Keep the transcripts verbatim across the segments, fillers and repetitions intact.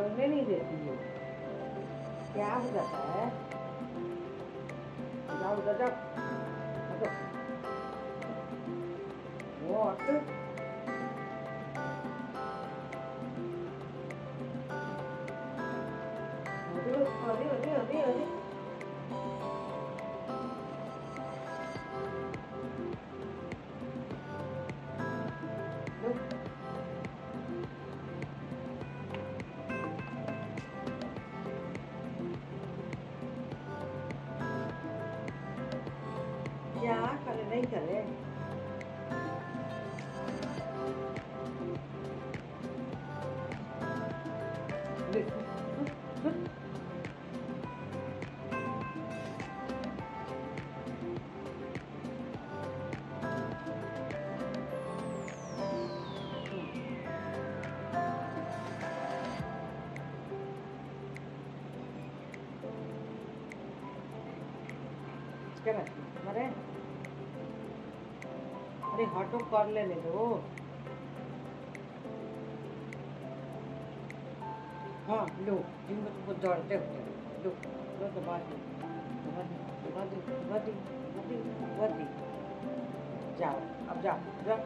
चलने नहीं देती है, क्या हो जाता है? जाओ उधर जाओ, हटो वो हट। अरे अरे अरे अरे क्या करे नहीं करे? क्या अरे अरे हटो कर लेने दो। हाँ लो, जिनको तुमको दौड़ते होते लो लो दबा दो दबा दो दबा दो दबा दो दबा दो दबा दो। जाओ अब जाओ जाओ।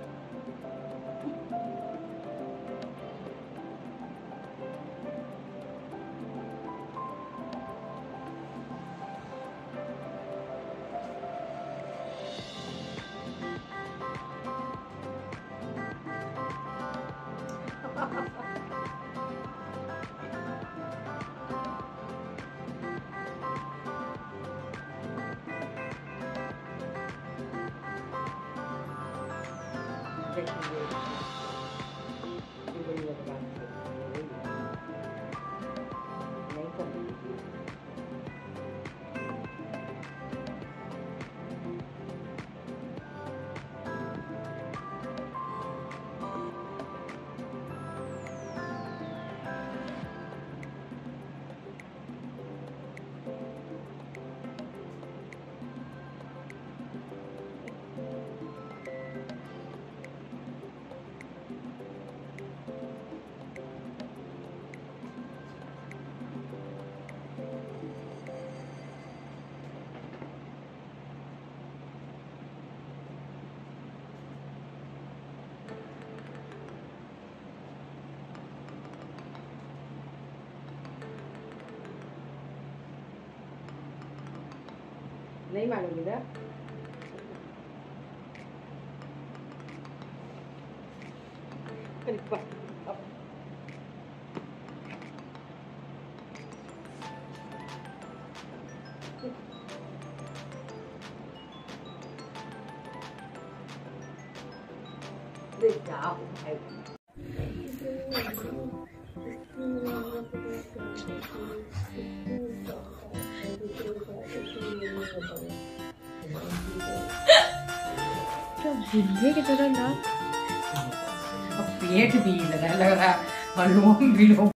नहीं मानोगी ना? जाओ बुढ़े की तरह ना पेट भी लगा लग रहा और लोम भी लोम